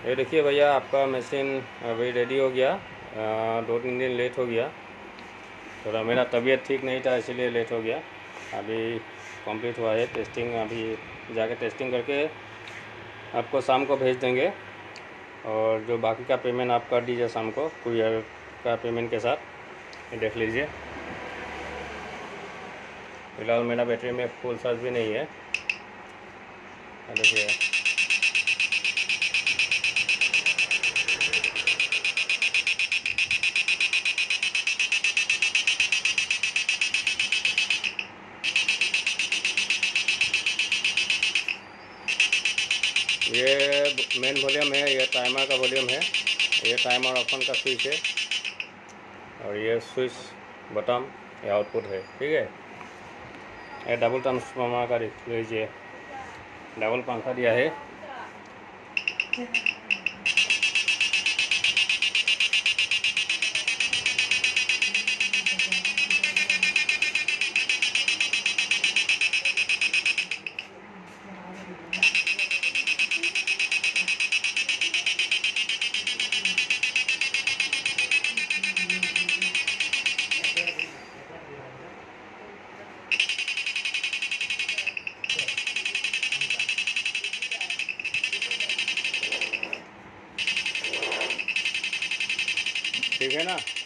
ये देखिए भैया, आपका मशीन अभी रेडी हो गया। 2-3 दिन लेट हो गया, थोड़ा मेरा तबीयत ठीक नहीं था इसीलिए लेट हो गया। अभी कंप्लीट हुआ है टेस्टिंग, अभी जाके टेस्टिंग करके आपको शाम को भेज देंगे। और जो बाकी का पेमेंट आप कर दीजिए शाम को कुरियर का पेमेंट के साथ। ये देख लीजिए, फिलहाल मेरा बैटरी में फुल चार्ज भी नहीं है। देखिए, ये मेन वॉल्यूम है, ये टाइमर का वॉल्यूम है, ये टाइमर ऑप्शन का स्विच है, और ये स्विच बटन ये आउटपुट है। ठीक है, ये डबल ट्रांसफार्मर का देख लीजिए, डबल पंखा दिया है। ठीक है ना।